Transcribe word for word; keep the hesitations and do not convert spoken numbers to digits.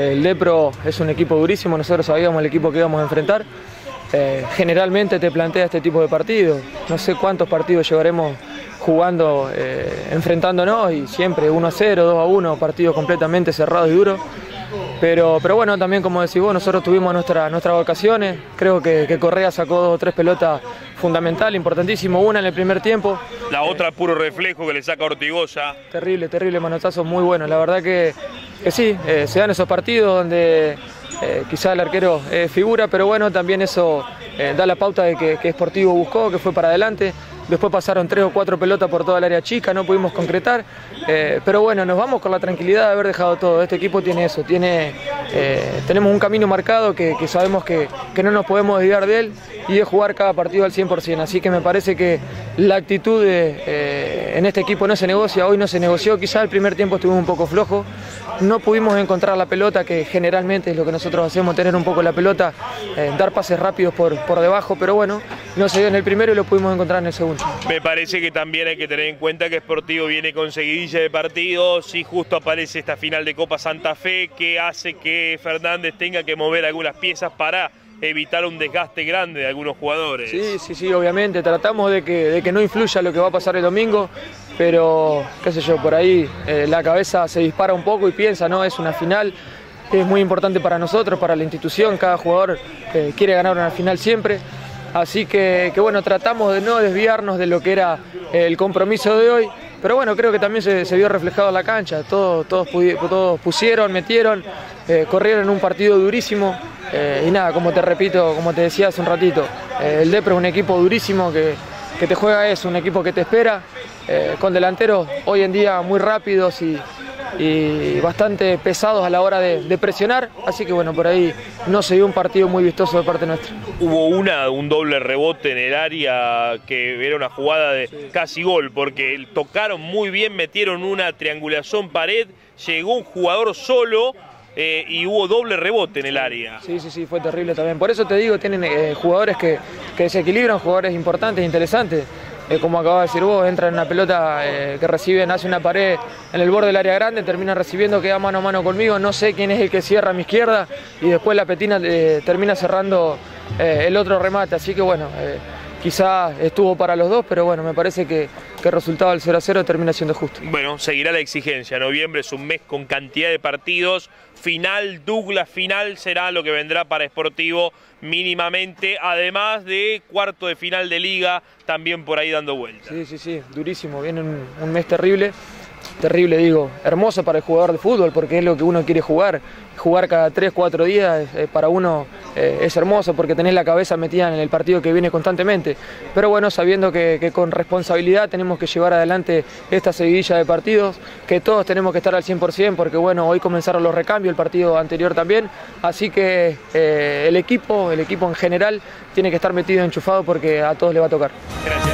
el Depro es un equipo durísimo, nosotros sabíamos el equipo que íbamos a enfrentar. Eh, generalmente te plantea este tipo de partidos, no sé cuántos partidos llevaremos jugando, eh, enfrentándonos y siempre uno a cero, dos a uno, partidos completamente cerrados y duros. Pero, pero bueno, también como decís vos, nosotros tuvimos nuestra, nuestras vacaciones, creo que, que Correa sacó dos o tres pelotas fundamentales, importantísimo, una en el primer tiempo. La otra puro reflejo que le saca Ortigosa. Terrible, terrible manotazo, muy bueno, la verdad que, que sí, eh, se dan esos partidos donde eh, quizá el arquero eh, figura, pero bueno, también eso eh, da la pauta de que, que Sportivo buscó, que fue para adelante. Después pasaron tres o cuatro pelotas por toda el área chica, no pudimos concretar, eh, pero bueno, nos vamos con la tranquilidad de haber dejado todo. Este equipo tiene eso, tiene, eh, tenemos un camino marcado que, que sabemos que, que no nos podemos desviar de él y de jugar cada partido al cien por cien. Así que me parece que la actitud de, eh, en este equipo no se negocia, hoy no se negoció, quizás el primer tiempo estuvimos un poco flojo, no pudimos encontrar la pelota, que generalmente es lo que nosotros hacemos, tener un poco la pelota, eh, dar pases rápidos por, por debajo, pero bueno, no se dio en el primero y lo pudimos encontrar en el segundo. Me parece que también hay que tener en cuenta que Sportivo viene con seguidilla de partidos y justo aparece esta final de Copa Santa Fe que hace que Fernández tenga que mover algunas piezas para evitar un desgaste grande de algunos jugadores. Sí, sí, sí, obviamente, tratamos de que, de que no influya lo que va a pasar el domingo, pero qué sé yo, por ahí eh, la cabeza se dispara un poco y piensa, no, es una final, es muy importante para nosotros, para la institución, cada jugador eh, quiere ganar una final siempre. Así que, que bueno, tratamos de no desviarnos de lo que era el compromiso de hoy, pero bueno, creo que también se, se vio reflejado en la cancha, todos, todos, todos pusieron, metieron, eh, corrieron un partido durísimo eh, y nada, como te repito, como te decía hace un ratito, eh, el Depro es un equipo durísimo que, que te juega eso, un equipo que te espera, eh, con delanteros hoy en día muy rápidos y, y bastante pesados a la hora de, de presionar, así que bueno, por ahí no se dio un partido muy vistoso de parte nuestra. Hubo una, un doble rebote en el área que era una jugada de sí. casi gol, porque tocaron muy bien, metieron una triangulación pared, llegó un jugador solo eh, y hubo doble rebote en el área. Sí, sí, sí, fue terrible también. Por eso te digo, tienen eh, jugadores que, que desequilibran, jugadores importantes, interesantes. Eh, como acabas de decir vos, entra en una pelota eh, que reciben, hace una pared en el borde del área grande, termina recibiendo, queda mano a mano conmigo, no sé quién es el que cierra a mi izquierda y después la Petina eh, termina cerrando eh, el otro remate, así que bueno, eh, quizá estuvo para los dos, pero bueno, me parece que, que el resultado del cero a cero termina siendo justo. Bueno, seguirá la exigencia, noviembre es un mes con cantidad de partidos, final, Douglas final será lo que vendrá para Sportivo mínimamente, además de cuarto de final de Liga, también por ahí dando vueltas. Sí, sí, sí, durísimo, viene un, un mes terrible, terrible digo, hermoso para el jugador de fútbol porque es lo que uno quiere jugar, jugar cada tres, cuatro días eh, para uno eh, es hermoso porque tenés la cabeza metida en el partido que viene constantemente, pero bueno, sabiendo que, que con responsabilidad tenemos que llevar adelante esta seguidilla de partidos, que todos tenemos que estar al cien por cien porque bueno, hoy comenzaron los recambios, el partido anterior también, así que eh, el equipo, el equipo en general tiene que estar metido enchufado porque a todos le va a tocar. Gracias.